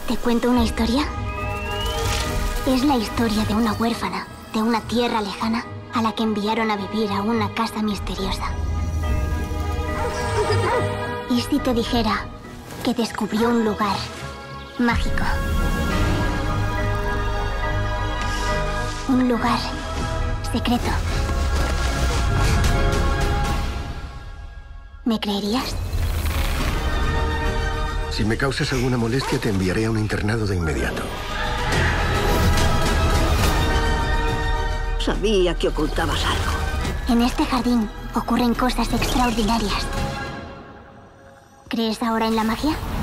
¿Te cuento una historia? Es la historia de una huérfana de una tierra lejana a la que enviaron a vivir a una casa misteriosa. ¿Y si te dijera que descubrió un lugar mágico? Un lugar secreto. ¿Me creerías? Si me causas alguna molestia, te enviaré a un internado de inmediato. Sabía que ocultabas algo. En este jardín ocurren cosas extraordinarias. ¿Crees ahora en la magia?